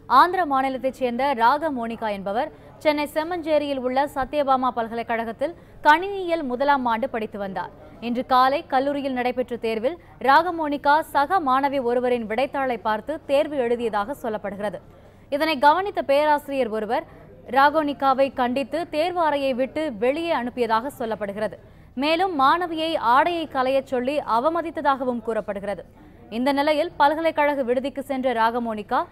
ஆந்திர மாநிலத்தைச் சேர்ந்த ராகமோனிகா என்பவர் சென்னை செம்மஞ்சேரியில் உள்ள சத்யபாமா பல்கலைக்கழகத்தில் கணினியியல் முதலாம் ஆண்டு படித்து வந்தார். இன்று காலை கல்லூரியில் நடைபெற்ற தேர்வில் ராகமோனிகா சக மாணவி ஒருவரின் விடைத்தாளை பார்த்து தேர்வு எழுதியதாக சொல்லப்படுகிறது. இதனை கவனித்த பேராசிரியர் ஒருவர் ராகமோனிகாவை கண்டித்து தேர்வு அறையை விட்டு வெளியே அனுப்பியதாக சொல்லப்படுகிறது. மேலும் மாணவியை ஆடையை களையச் சொல்லி அவமதித்ததாகவும் கூறப்படுகிறது. இந்த நிலையில் பல்கலைக்கழக விடுதிக்கு சென்ற ராகமோனிகா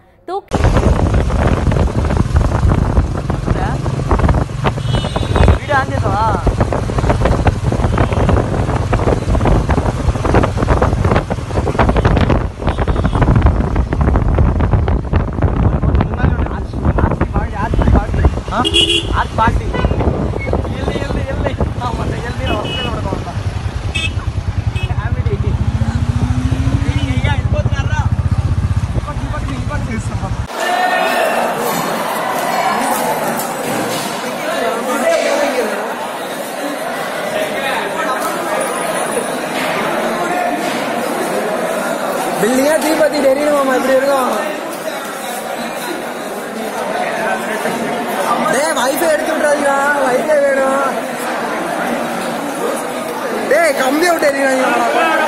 बिल्डिंग दीपति डेरी मामा वैफै वैफै वे कमी